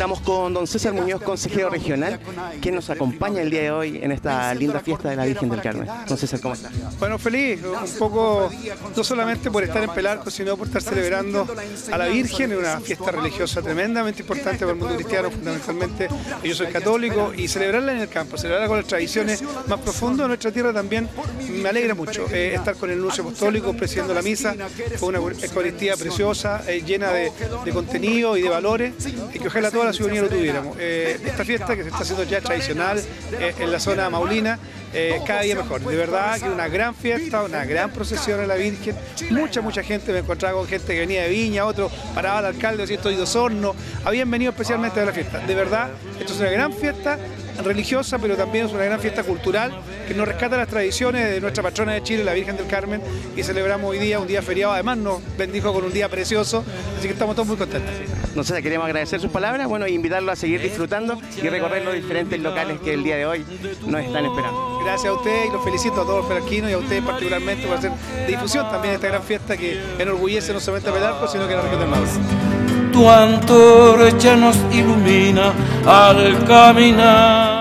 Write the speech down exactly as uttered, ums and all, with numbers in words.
Estamos con don César Muñoz, consejero regional, que nos acompaña el día de hoy en esta linda fiesta de la Virgen del Carmen. Don César, ¿cómo está? Bueno, feliz, un poco, no solamente por estar en Pelarco, sino por estar celebrando a la Virgen, en una fiesta religiosa tremendamente importante para el mundo cristiano, fundamentalmente. Yo soy católico, y celebrarla en el campo, celebrarla con las tradiciones más profundas de nuestra tierra también me alegra mucho. Eh, estar con el nuncio apostólico presidiendo la misa, fue una Eucaristía preciosa, eh, llena de, de contenido y de valores, y que ojalá toda la ciudadanía lo tuviéramos. Eh, esta fiesta que se está haciendo ya tradicional eh, en la zona maulina, eh, cada día mejor. De verdad que una gran fiesta, una gran procesión a la Virgen, mucha, mucha gente. Me encontraba con gente que venía de Viña, otro paraba al alcalde, decía estoy de Osorno, habían venido especialmente a la fiesta. De verdad, esto es una gran fiesta religiosa, pero también es una gran fiesta cultural que nos rescata las tradiciones de nuestra patrona de Chile, la Virgen del Carmen, y celebramos hoy día un día feriado. Además nos bendijo con un día precioso, así que estamos todos muy contentos. No sé, queremos agradecer sus palabras, bueno, e invitarlo a seguir disfrutando y recorrer los diferentes locales que el día de hoy nos están esperando. Gracias a usted y los felicito a todos los pelarquinos y a ustedes particularmente por hacer difusión también de esta gran fiesta que enorgullece no solamente a Pelarco, sino que a la región del Maule. Tu antorcha nos ilumina al caminar.